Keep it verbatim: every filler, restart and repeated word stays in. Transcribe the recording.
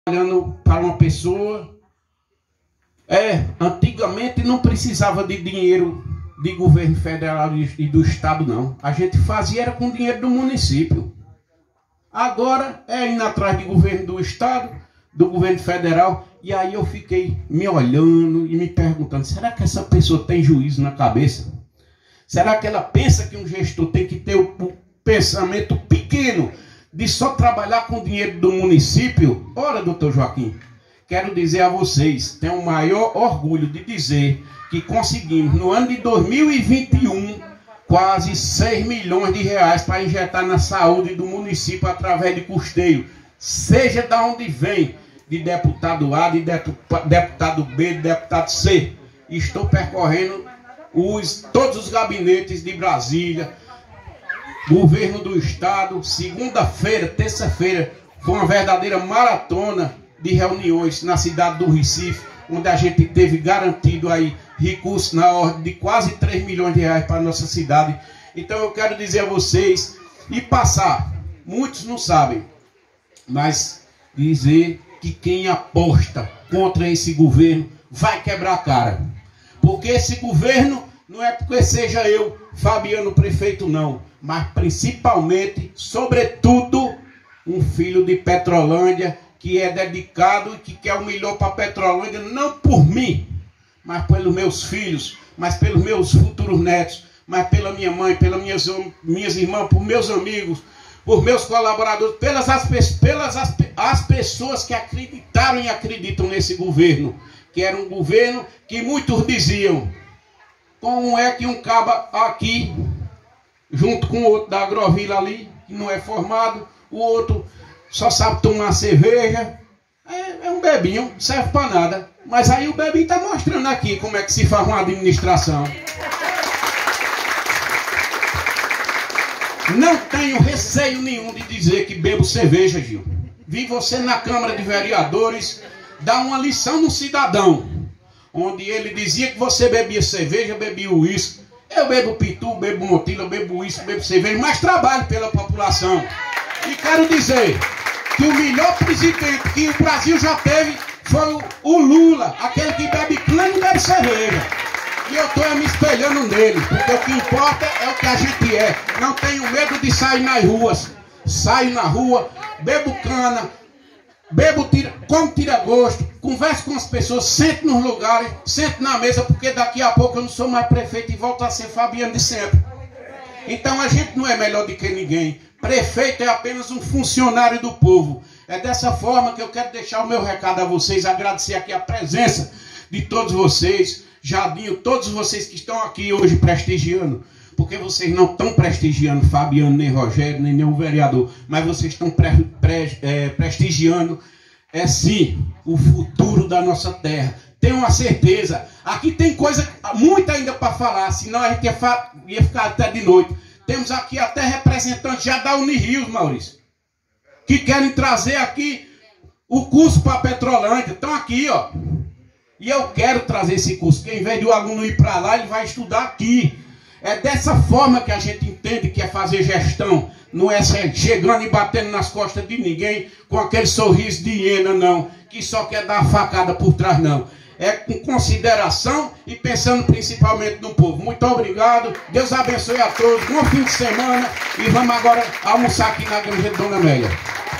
trabalhando para uma pessoa. É, antigamente não precisava de dinheiro de governo federal e do estado, não. A gente fazia era com dinheiro do município. Agora é indo atrás de governo do estado, do governo federal. E aí eu fiquei me olhando e me perguntando, será que essa pessoa tem juízo na cabeça? Será que ela pensa que um gestor tem que ter o pensamento pequeno de só trabalhar com o dinheiro do município? Ora, doutor Joaquim, quero dizer a vocês, tenho o maior orgulho de dizer que conseguimos, no ano de dois mil e vinte e um, quase seis milhões de reais para injetar na saúde do município através de custeio, seja de onde vem, de deputado A, de deputado B, de deputado C. Estou percorrendo os, todos os gabinetes de Brasília, governo do estado. Segunda-feira, terça-feira, foi uma verdadeira maratona de reuniões na cidade do Recife, onde a gente teve garantido aí recursos na ordem de quase três milhões de reais para a nossa cidade. Então eu quero dizer a vocês, e passar, muitos não sabem, mas dizer que quem aposta contra esse governo vai quebrar a cara. Porque esse governo não é porque seja eu, Fabiano, prefeito, não, mas principalmente, sobretudo, um filho de Petrolândia que é dedicado e que quer o melhor para Petrolândia, não por mim, mas pelos meus filhos, mas pelos meus futuros netos, mas pela minha mãe, pelas minhas, minhas irmãs, por meus amigos, por meus colaboradores, pelas as, pelas as, as pessoas que acreditaram e acreditam nesse governo, que era um governo que muitos diziam, como é que um caba aqui, junto com o outro da Agrovila ali, que não é formado, o outro só sabe tomar cerveja, é, é um bebinho, não serve para nada. Mas aí o bebinho está mostrando aqui como é que se faz uma administração. Não tenho receio nenhum de dizer que bebo cerveja, Gil. Vi você na Câmara de Vereadores dar uma lição no cidadão, onde ele dizia que você bebia cerveja, bebia uísque. Eu bebo pitu, bebo motilha, bebo uísque, bebo cerveja, mas trabalho pela população. E quero dizer que o melhor presidente que o Brasil já teve foi o, o Lula, aquele que bebe cana e bebe cerveja. E eu estou me espelhando nele, porque o que importa é o que a gente é. Não tenho medo de sair nas ruas. Saio na rua, bebo cana, bebo, tira, como tira gosto, converso com as pessoas, sento nos lugares, sento na mesa, porque daqui a pouco eu não sou mais prefeito e volto a ser Fabiano de sempre. Então a gente não é melhor do que ninguém. Prefeito é apenas um funcionário do povo. É dessa forma que eu quero deixar o meu recado a vocês, agradecer aqui a presença de todos vocês, Jadinho, todos vocês que estão aqui hoje prestigiando, porque vocês não estão prestigiando Fabiano, nem Rogério, nem nenhum vereador, mas vocês estão pre, pre, é, prestigiando, é sim, o futuro da nossa terra. Tenho uma certeza, aqui tem coisa, muita ainda para falar, senão a gente ia, ia ficar até de noite. Temos aqui até representantes já da Unirios, Maurício, que querem trazer aqui o curso para Petrolândia. Estão aqui, ó. E eu quero trazer esse curso, que em vez de o aluno ir para lá, ele vai estudar aqui. É dessa forma que a gente entende que é fazer gestão. Não é chegando e batendo nas costas de ninguém com aquele sorriso de hiena, não. Que só quer dar uma facada por trás, não. É com consideração e pensando principalmente no povo. Muito obrigado. Deus abençoe a todos. Bom fim de semana. E vamos agora almoçar aqui na Granja de Dona Amélia.